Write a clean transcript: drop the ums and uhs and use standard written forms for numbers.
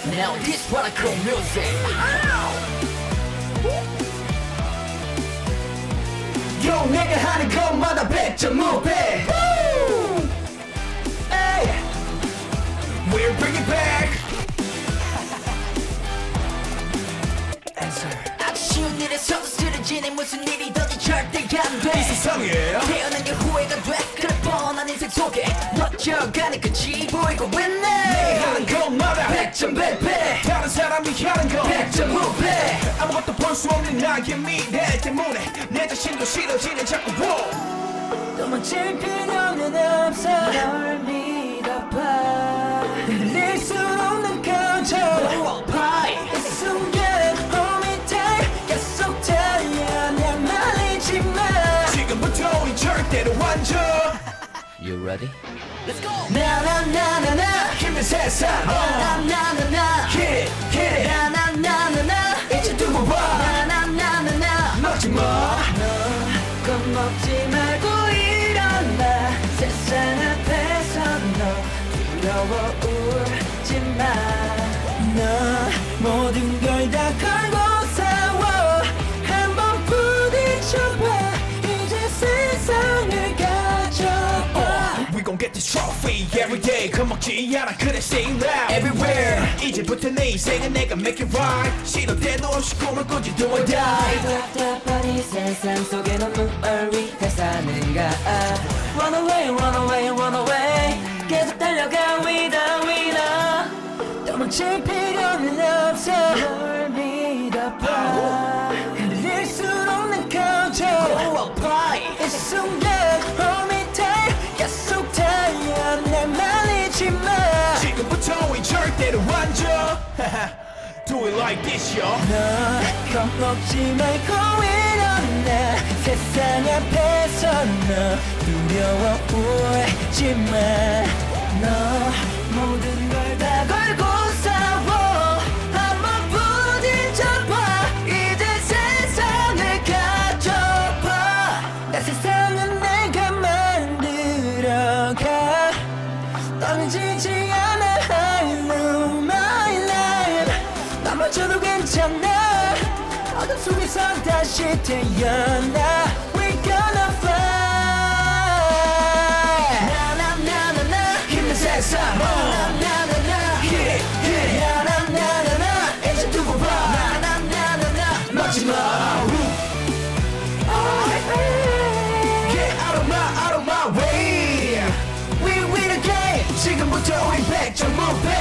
Now this what I call music. Yo, 내가 하는 것마다 백전무패. We'll bring it back. Answer. 아쉬운 일에서도 쓰러지니 무슨 일이든지 절대 안 돼. 이 세상에 태어난 게 후회가 돼. 그래 뻔한 인생 속에 멋져가는 끝이 보이고 있네. 내가 하는 것마다 백전백패. 다른 사람이 하는 거 백전무패. 아무것도 볼 수 없는 나의 미래 때문에 내 자신도 싫어지는 자꾸 도망칠 필요는 없어. 널 믿어봐. 흔들릴 수 없는 감정 이 순간 홈이 돼. 계속 달려 날 말리지 마. 지금부터 우리 절대로 완전. You ready? Let's go. 나나나나나 힘든 세상. 나나나나나 Hit it, hit it. 나나나나나 이제 두고 봐. 나나나나나 먹지 마. 너 겁먹지 말고 일어나. 세상 앞에서 너 두려워 울지 마. 너 모든 걸 다 걸고 싸워. 한번 부딪혀봐. 이제 세상을 가져봐. We gon' get this trophy every day. 겁먹지 않아 그래 say it loud everywhere. 이제부터 내 인생은 내가 make it right. 시도 때도 없이 꿈을 꾸지 do or die. 답답한 이 세상 속에 넌 누굴 위해 사는가. Run away, run away, run away. 계속 달려가 위다 위다. 도망칠 필요는 없어. 널 믿어봐. 흔들릴 수 없는 감정 이 순간 홈이 돼. 계속 달려 날 말리지 마. 지금부터 우리 절대로 완전. Do it like this, yo. 너 겁먹지 말고 일어나. 세상 앞에서 너 두려워 울지 마. 너 모든 걸 다 걸고 싸워. 한번 부딪혀봐. 이제 세상을 가져봐. 내 세상은 내가 만들어가. 떨어지지 않아. I know my life. 넘어져도 괜찮아. 어둠 속에서 다시 태어나. We're gonna fly. 나나나나나 힘든 세상. 나나나나나 Hit it, hit it. 나나나나나 이제 두고 봐. 나나나나나 먹지 마. Get out of my way. We win again. 지금부터 우리 백전무패.